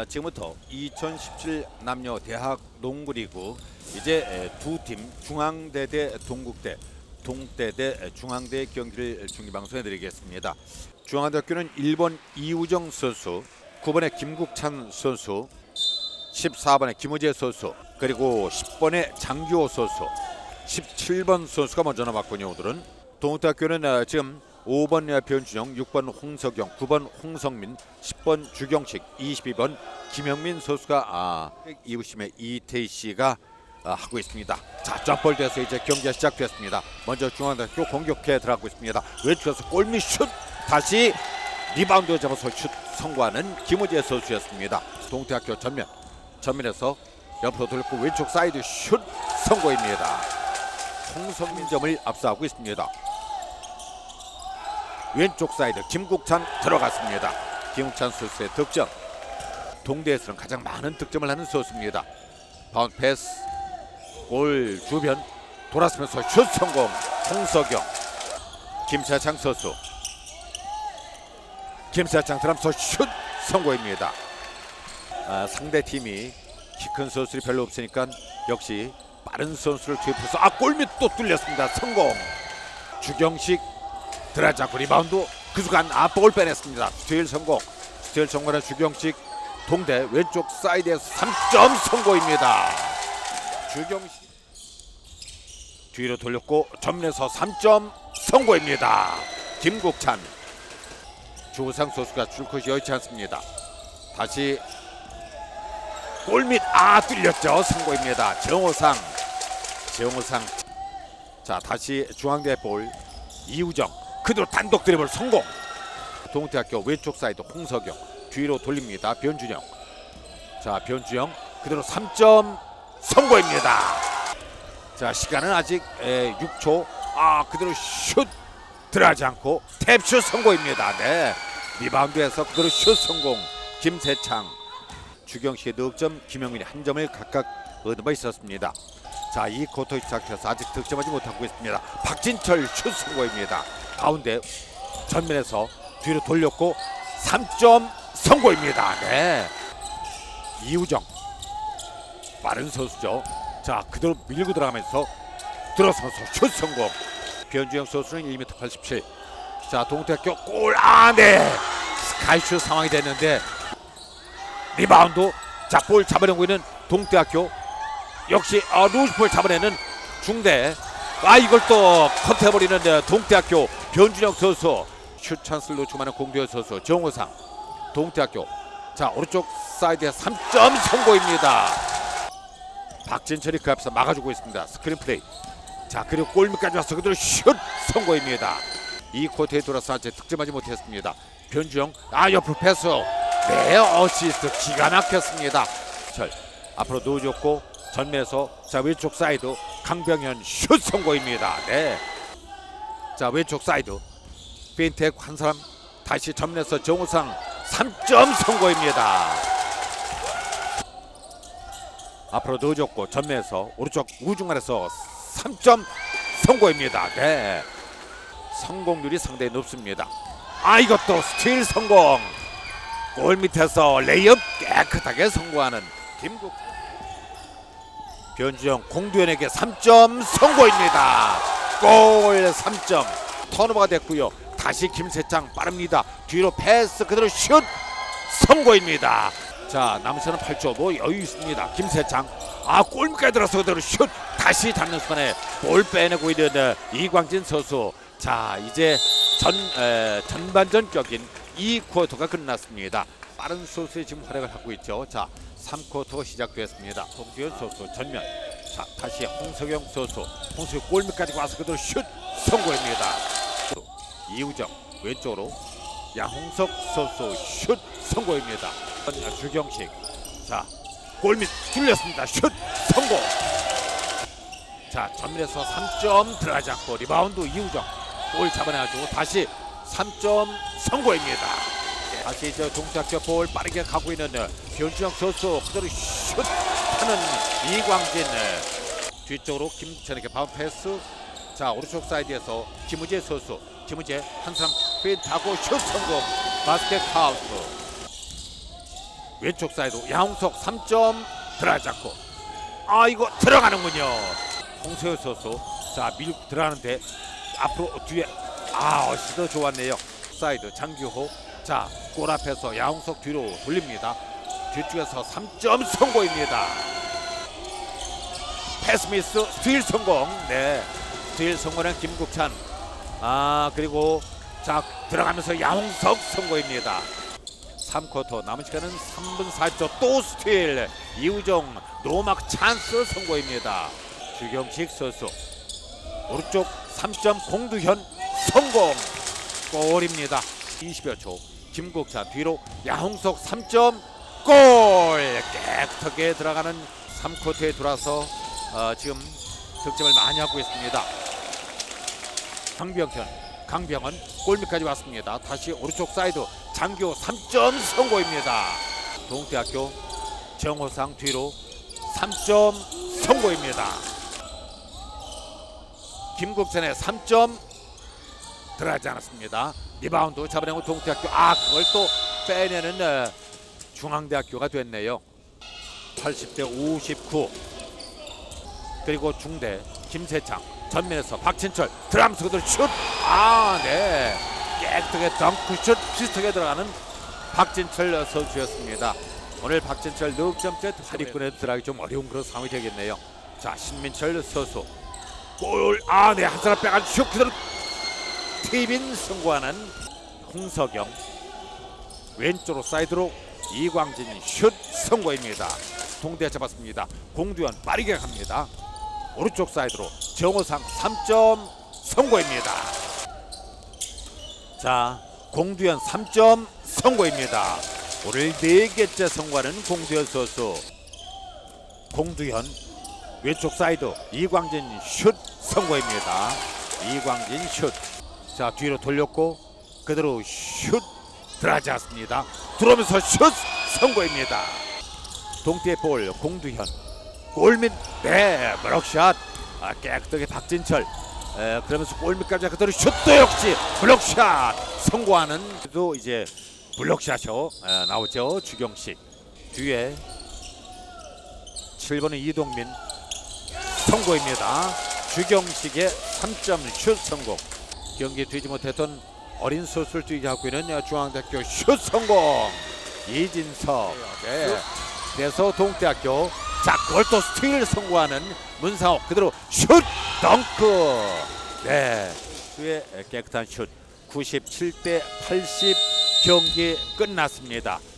지금부터 2017 남녀 대학 농구리그 이제 두 팀 중앙대 대 동국대, 동대 대 중앙대 경기를 중계방송해 드리겠습니다. 중앙대학교는 1번 이우정 선수, 9번에 김국찬 선수, 14번에 김우재 선수, 그리고 10번에 장규호 선수, 17번 선수가 먼저 남았군요. 오늘은 동국대학교는 지금 5번 변준영, 6번 홍석영, 9번 홍성민, 10번 주경식, 22번 김영민 선수가 이부심의 이태희 씨가 하고 있습니다. 자, 점볼 돼서 이제 경기가 시작됐습니다. 먼저 중앙대학교 공격해 들어가고 있습니다. 왼쪽에서 골밑 슛, 다시 리바운드 잡아서 슛 성공하는 김우재 선수였습니다. 동국대학교 전면에서 옆으로 돌고 왼쪽 사이드 슛 성공입니다. 홍성민 점을 앞서하고 있습니다. 왼쪽 사이드 김국찬 들어갔습니다. 김국찬 선수의 득점, 동대에서는 가장 많은 득점을 하는 선수입니다. 바운드 패스, 골 주변 돌아서면서 슛 성공. 홍석영, 김세창 선수, 김세창 들어가면서 슛 성공입니다. 상대팀이 키 큰 선수들이 별로 없으니까 역시 빠른 선수를 투입해서 골밑 또 뚫렸습니다. 성공. 주경식 들어가지 않고 리바운드, 그 순간 볼을 빼냈습니다. 스틸 성공. 스틸 성공한 주경식, 동대 왼쪽 사이드에서 3점 성공입니다. 주경식 뒤로 돌렸고 전면에서 3점 성공입니다. 김국찬, 조상 선수가 줄 곳이 여의치 않습니다. 다시 골밑 뚫렸죠. 성공입니다. 정호상. 자, 다시 중앙대 볼 이우정, 그대로 단독 드리블 성공. 동국대학교 왼쪽 사이드 홍석영 뒤로 돌립니다. 변준영. 자, 변준영 그대로 3점 성공입니다. 자, 시간은 아직 6초. 그대로 슛 들어가지 않고 탭슛 성공입니다. 네, 리바운드에서 그대로 슛 성공. 김세창, 주경식의 득점, 김영민이 한 점을 각각 얻어 있었습니다. 자, 이 쿼터 시작해서 아직 득점하지 못하고 있습니다. 박진철 슛 성공입니다. 가운데 전면에서 뒤로 돌렸고 3점 성공입니다. 네, 이우정 빠른 선수죠. 자, 그대로 밀고 들어가면서 들어서서 슛 성공. 변주영 선수는 1m 87. 자, 동국대학교 골. 네, 스카이슛 상황이 됐는데 리바운드. 자, 볼 잡아내고 있는 동국대학교, 역시 루즈볼 잡아내는 중대. 이걸 또 컨트해버리는 동국대학교 변준영 선수. 슛 찬스를 놓치고 마는 공대현 선수. 정호상, 동국대학교. 자, 오른쪽 사이드에 3점 성공입니다. 박진철이 그 앞에서 막아주고 있습니다. 스크린 플레이. 자, 그리고 골밑까지 와서 그대로 슛 성공입니다. 이 쿼터에 돌아서 아직 득점하지 못했습니다. 변주영, 옆으로 패스. 네, 어시스트 기가 막혔습니다. 앞으로 넣어줬고 전면에서, 자, 왼쪽 사이드 강병현 슛 성공입니다. 네, 자, 왼쪽 사이드 페인트에 한 사람, 다시 전면에서 정우상 3점 성공입니다. 앞으로 넣어줬고 전면에서 오른쪽 우중간에서 3점 성공입니다. 네, 성공률이 상당히 높습니다. 이것도 스틸 성공. 골 밑에서 레이업 깨끗하게 성공하는 김국. 변주영, 공두현에게 3점 성공입니다. 골 3점. 턴오버가 됐고요. 다시 김세창 빠릅니다. 뒤로 패스, 그대로 슛 성공입니다. 자, 남은 시간은 8초. 여유 있습니다. 김세창, 골밑까지 들어서 그대로 슛. 다시 잡는 순간에 볼 빼내고 있는 이광진 선수. 자, 이제 전반전격인 이 쿼터가 끝났습니다. 빠른 선수의 지금 활약을 하고 있죠. 자, 3쿼터가 시작됐습니다. 홍두현 선수 전면. 자, 다시 홍석영 선수. 홍석영 골밑까지 와서 그대로 슛 성공입니다. 이우정 왼쪽으로 양홍석 선수 슛 성공입니다. 주경식, 자, 골밑 뚫렸습니다. 슛 성공. 자, 전면에서 3점 들어가지 않고 리바운드 이우정, 골 잡아내가지고 다시 3점 성공입니다. 다시 저 동국대학교 볼 빠르게 가고 있는 변준영 선수, 그대로 슛 하는 이광진. 뒤쪽으로 김천에게 바운드 패스. 자, 오른쪽 사이드에서 김우재 선수. 한 사람 페인트하고 슛 성공. 바스켓 카운트. 왼쪽 사이드 양홍석 3점 들어가지 않고 이거 들어가는군요. 홍세호 선수 자 밀고 들어가는데 앞으로 뒤에 어시도 좋았네요. 사이드 장규호 자 골 앞에서 양홍석 뒤로 돌립니다. 뒤쪽에서 3점 성공입니다. 패스미스 스틸 성공. 네, 스틸 성공한 김국찬. 그리고 자 들어가면서 양홍석 성공입니다. 3쿼터 남은 시간은 3분 40초 또 스틸. 이우정 노마크 찬스 성공입니다. 주경식 선수 오른쪽 3점 공두현 성공. 골입니다. 20여 초 김국찬 뒤로 양홍석 3점 골. 깨끗하게 들어가는 3쿼터에 들어와서 지금 득점을 많이 하고 있습니다. 강병원 골밑까지 왔습니다. 다시 오른쪽 사이드 장교 3점 성공입니다. 동대학교 정호상 뒤로 3점 성공입니다. 김국찬의 3점 들어가지 않았습니다. 리바운드 잡아내고 동대학교 그걸 또 빼내는 중앙대학교가 됐네요. 80대 59. 그리고 중대 김세창 전면에서 박진철 드라면서 그대로 슛. 네, 깨끗하게 덩크슛 비슷하게 들어가는 박진철 선수였습니다. 오늘 박진철 득점째 사립군에 들어가기 좀 어려운 그런 상황이 되겠네요. 자 신민철 선수 골. 네, 한 사람 빼가지고 슛 그대로 티빈 성공하는 홍석영. 왼쪽으로 사이드로 이광진 슛 성공입니다. 동대 잡았습니다. 공두현 빠르게 갑니다. 오른쪽 사이드로 정호상 3점 성공입니다. 자 공두현 3점 성공입니다. 오늘 4개째 성공하는 공두현 선수. 공두현 왼쪽 사이드 이광진 슛 성공입니다. 이광진 슛. 자 뒤로 돌렸고 그대로 슛 들어가지 않습니다. 들어오면서 슛 성공입니다. 동티의 볼 공두현 골밑. 네, 블록샷. 깨끗하게 박진철. 그러면서 골밑까지 그대로 슛도 역시 블록샷 성공하는 또 이제 블록샷이 나오죠. 주경식 뒤에 7번은 이동민 성공입니다. 주경식의 3점 슛 성공. 경기 뛰지 못했던 어린 선수를 뛰게 하고 있는 중앙대학교 슛 성공. 이진석. 네. 그래서 동대학교 자 그걸 또 스틸 성공하는 문상옥 그대로 슛 덩크. 네, 수의 깨끗한 슛. 97대 80 경기 끝났습니다.